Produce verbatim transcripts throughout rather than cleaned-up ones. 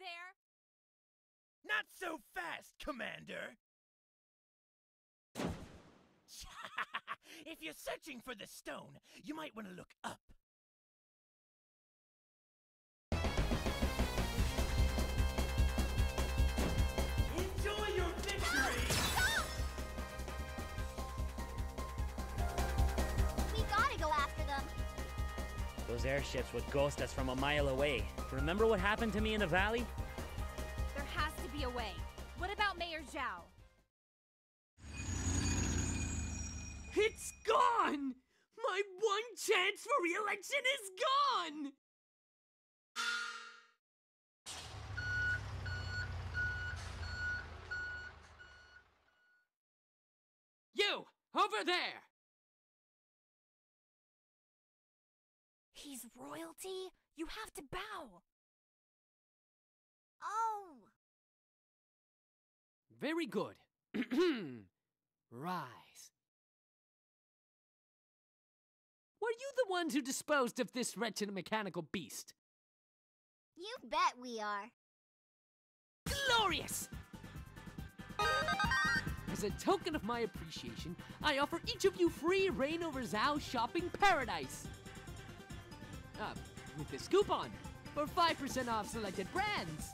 there? Not so fast, Commander! If you're searching for the stone, you might want to look up. Enjoy your victory! We gotta go after them. Those airships would ghost us from a mile away. Remember what happened to me in the valley? There has to be a way. What about Mayor Zhao? It's gone! My one chance for re-election is gone! You! Over there! He's royalty? You have to bow. Oh. Very good. Rise. Were you the ones who disposed of this wretched mechanical beast? You bet we are. Glorious! As a token of my appreciation, I offer each of you free reign over Zhao's shopping paradise. Uh, with this coupon, for five percent off selected brands.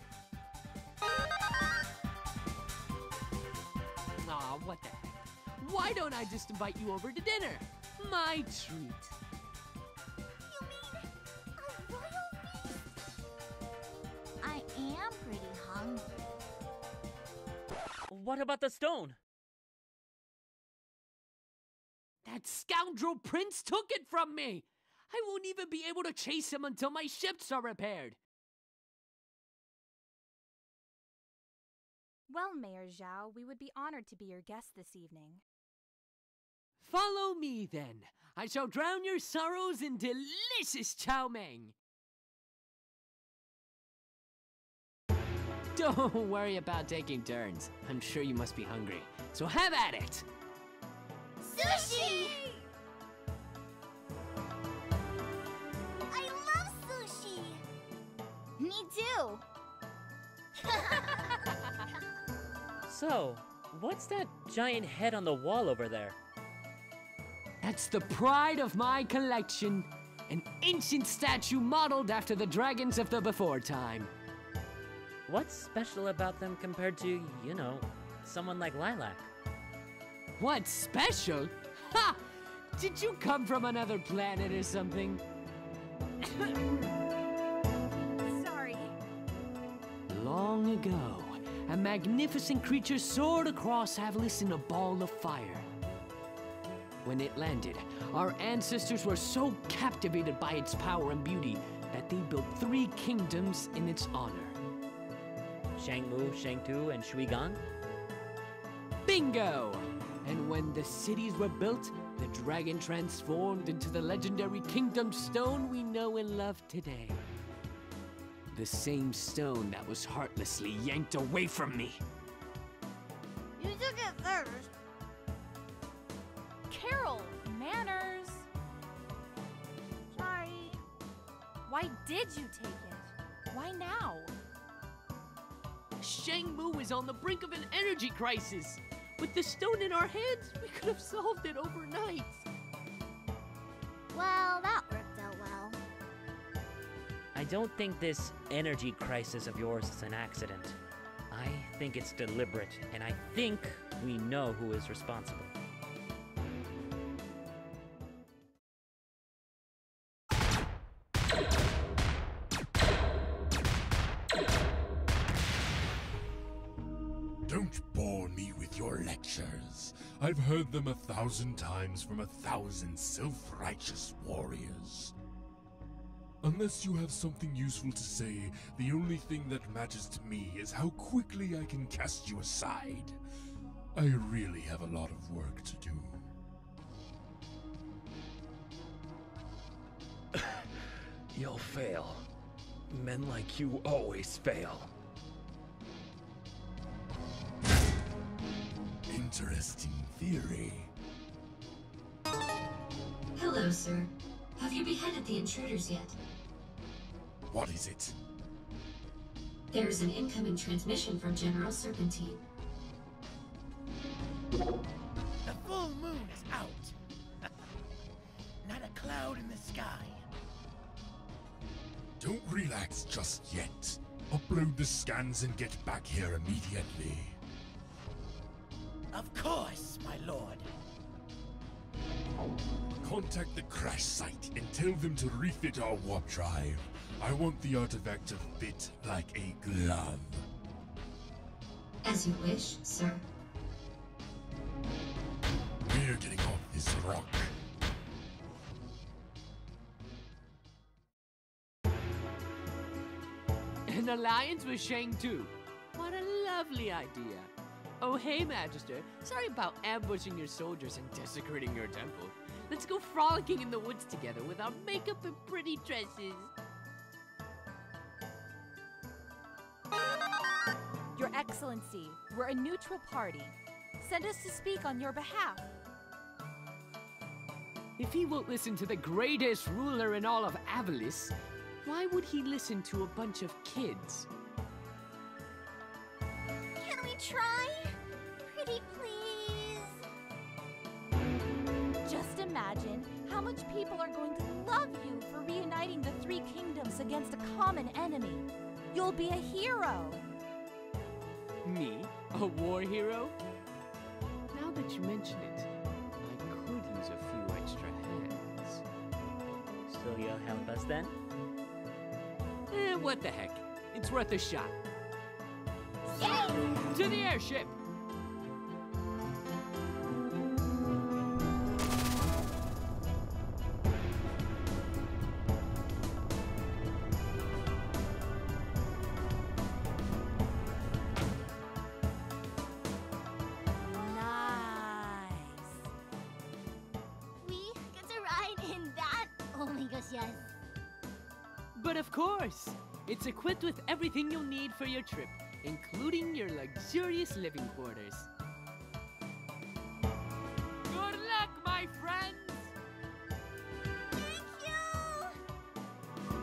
Aw, what the heck. Why don't I just invite you over to dinner? My treat. You mean a royal feast? I am pretty hungry. What about the stone? That scoundrel prince took it from me! I won't even be able to chase him until my ships are repaired. Well, Mayor Zhao, we would be honored to be your guest this evening. Follow me, then. I shall drown your sorrows in delicious chow mein. Don't worry about taking turns. I'm sure you must be hungry. So have at it! Sushi! I love sushi! Me too! So, what's that giant head on the wall over there? That's the pride of my collection. An ancient statue modeled after the dragons of the before time. What's special about them compared to, you know, someone like Lilac? What's special? Ha! Did you come from another planet or something? Sorry. Long ago, a magnificent creature soared across Avalis in a ball of fire. When it landed, our ancestors were so captivated by its power and beauty that they built three kingdoms in its honor. Shangmu, Shangtu, and Shuigang? Bingo! And when the cities were built, the dragon transformed into the legendary Kingdom Stone we know and love today. The same stone that was heartlessly yanked away from me. You took it first. Carol, manners. Sorry. Why did you take it? Why now? Shangmu is on the brink of an energy crisis. With the stone in our hands, we could have solved it overnight. Well, that worked out well. I don't think this energy crisis of yours is an accident. I think it's deliberate, and I think we know who is responsible. Don't bore me with your lectures. I've heard them a thousand times from a thousand self-righteous warriors. Unless you have something useful to say, the only thing that matters to me is how quickly I can cast you aside. I really have a lot of work to do. You'll fail. Men like you always fail. Interesting theory. Hello, sir. Have you beheaded the intruders yet? What is it? There's an incoming transmission from General Serpentine. The full moon is out. Not a cloud in the sky. Don't relax just yet. Upload the scans and get back here immediately. Of course, my lord. Contact the crash site and tell them to refit our warp drive. I want the artifact to fit like a glove. As you wish, sir. We're getting off this rock. An alliance with Shang-Tu. What a lovely idea. Oh, hey, Magister. Sorry about ambushing your soldiers and desecrating your temple. Let's go frolicking in the woods together with our makeup and pretty dresses. Your Excellency, we're a neutral party. Send us to speak on your behalf. If he won't listen to the greatest ruler in all of Avalis, why would he listen to a bunch of kids? Can we try? Pretty please. Just imagine how much people are going to love you for reuniting the three kingdoms against a common enemy. You'll be a hero. Me? A war hero? Now that you mention it, I could use a few extra hands. So you'll help us then? Eh, what the heck? It's worth a shot. Yay! To the airship! Nice. We get to ride in that? Oh my gosh, yes. But of course! It's equipped with everything you'll need for your trip, including your luxurious living quarters. Good luck, my friends! Thank you!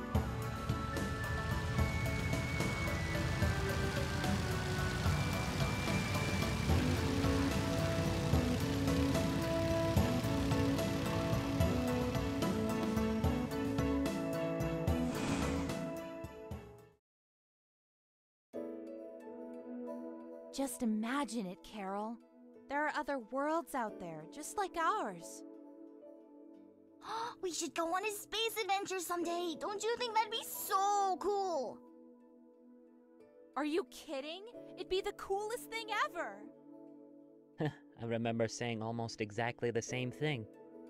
Just imagine it, Carol. There are other worlds out there, just like ours. We should go on a space adventure someday. Don't you think that'd be so cool? Are you kidding? It'd be the coolest thing ever. I remember saying almost exactly the same thing.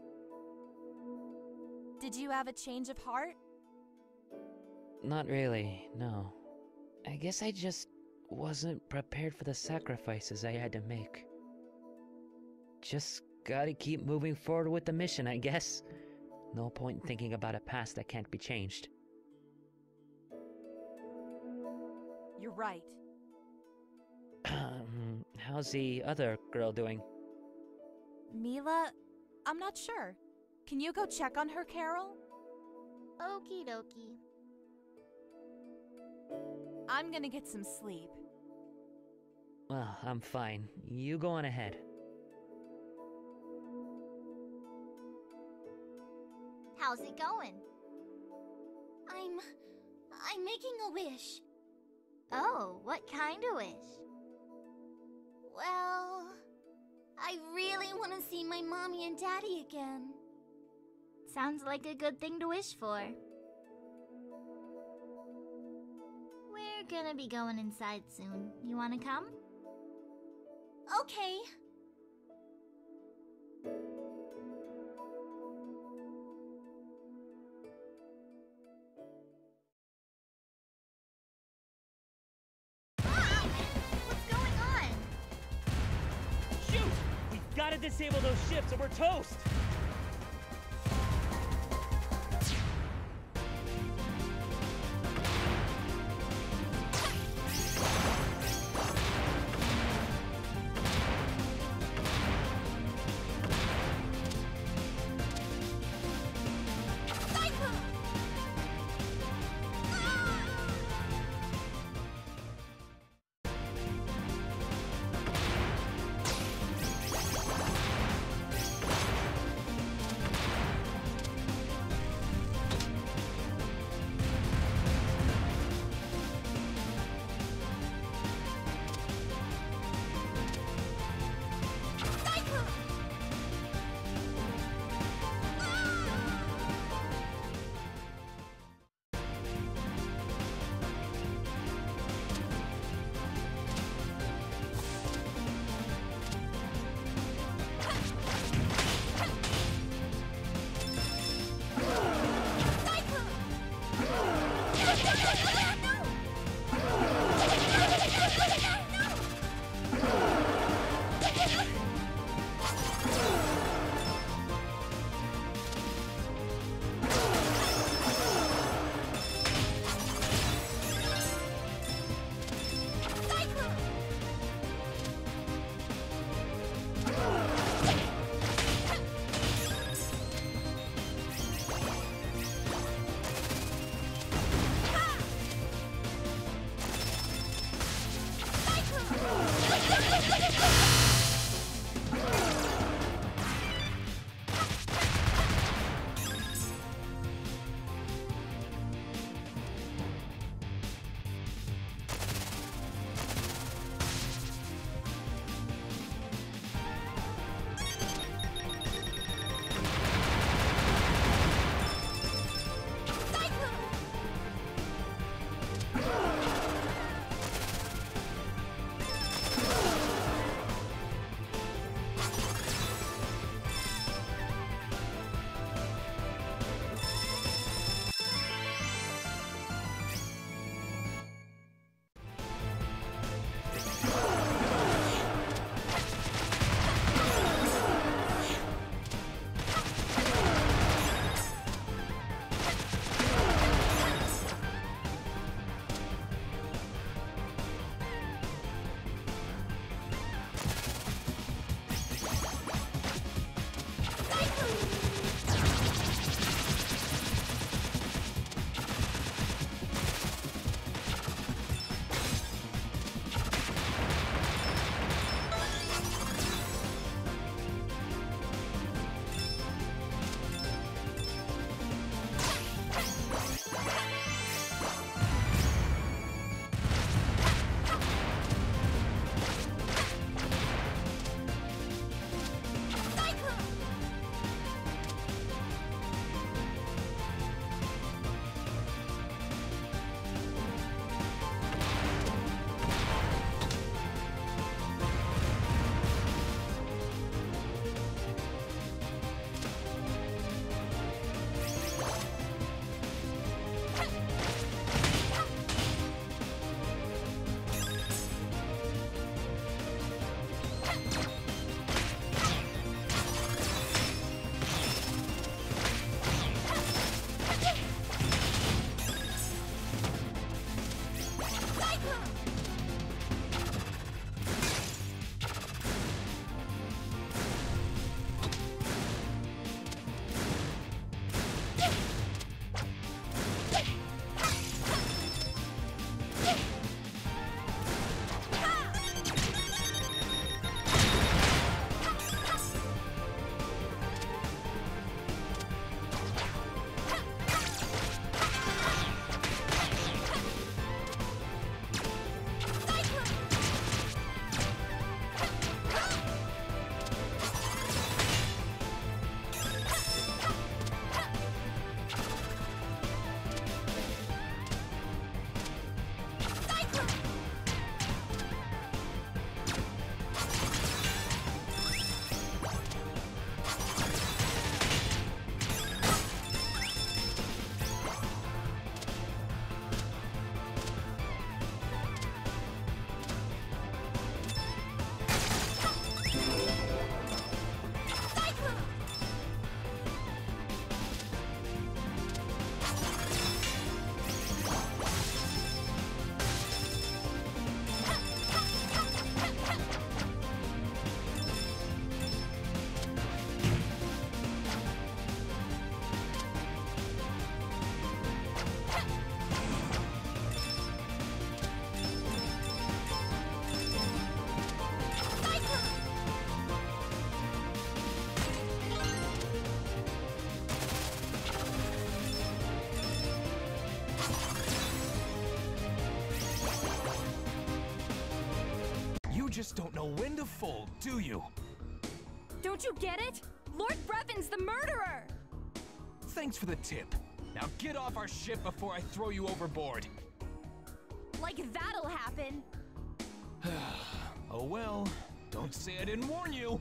Did you have a change of heart? Not really, no. I guess I just wasn't prepared for the sacrifices I had to make. Just gotta keep moving forward with the mission, I guess. No point in thinking about a past that can't be changed. You're right. Um, how's the other girl doing? Mila? I'm not sure. Can you go check on her, Carol? Okie dokie. I'm gonna get some sleep. Well, I'm fine. You go on ahead. How's it going? I'm... I'm making a wish. Oh, what kind of wish? Well... I really want to see my mommy and daddy again. Sounds like a good thing to wish for. We're gonna be going inside soon. You wanna come? Okay. Ah! What's going on? Shoot! We've gotta disable those ships or we're toast! just don't know when to fold, do you? Don't you get it? Lord Brevin's the murderer! Thanks for the tip. Now get off our ship before I throw you overboard. Like that'll happen. Oh well, don't say I didn't warn you.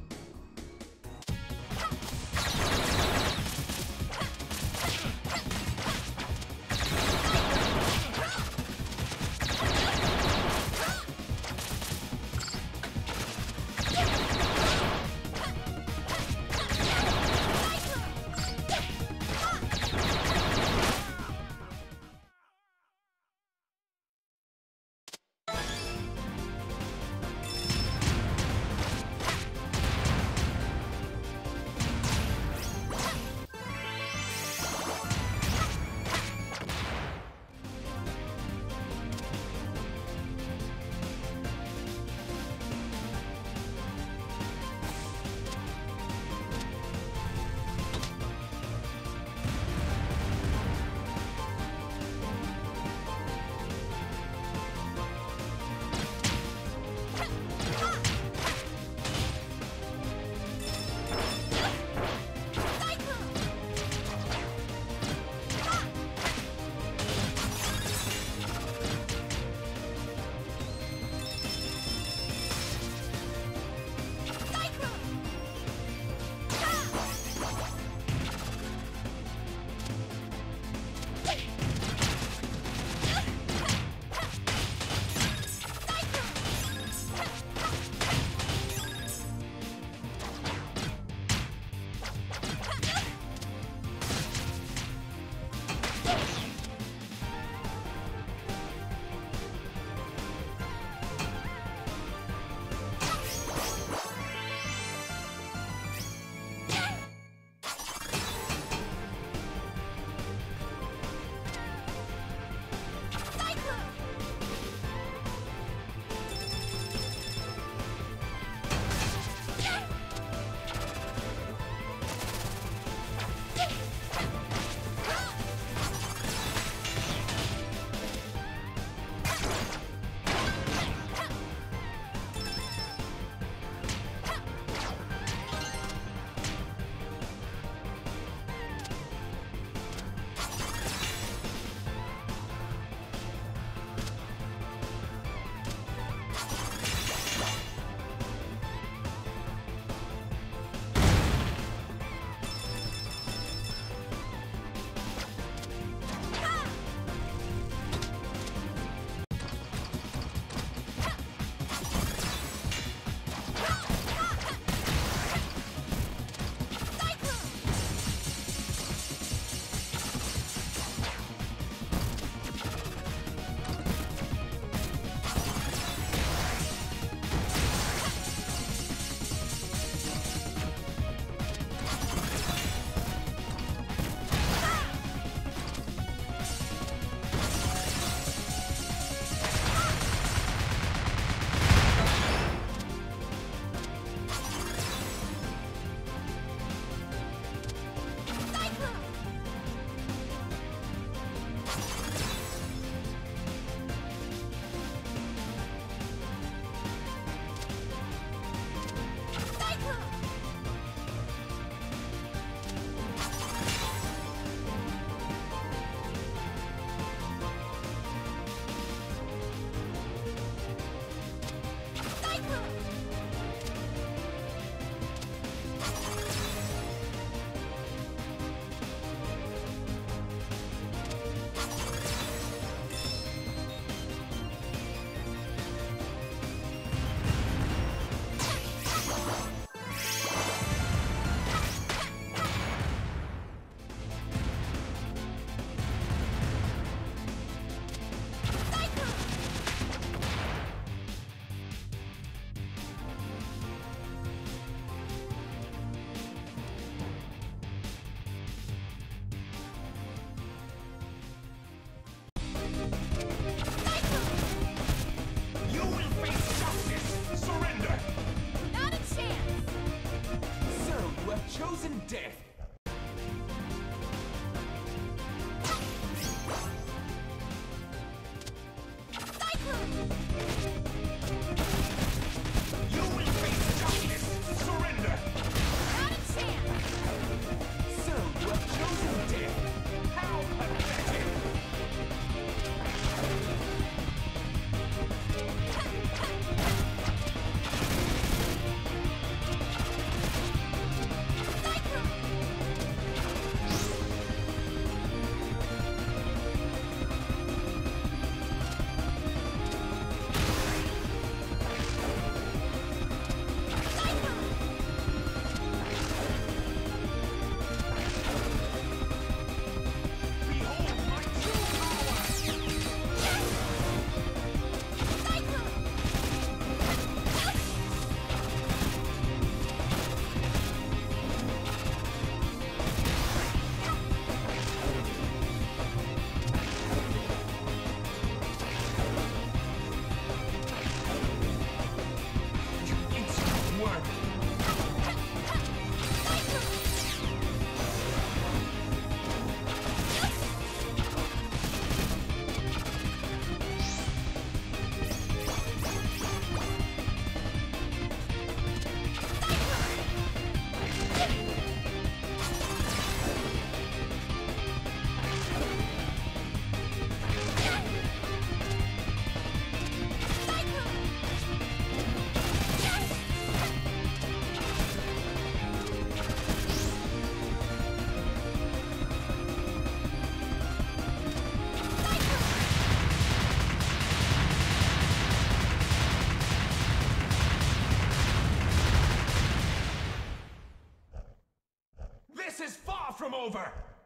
is far from over!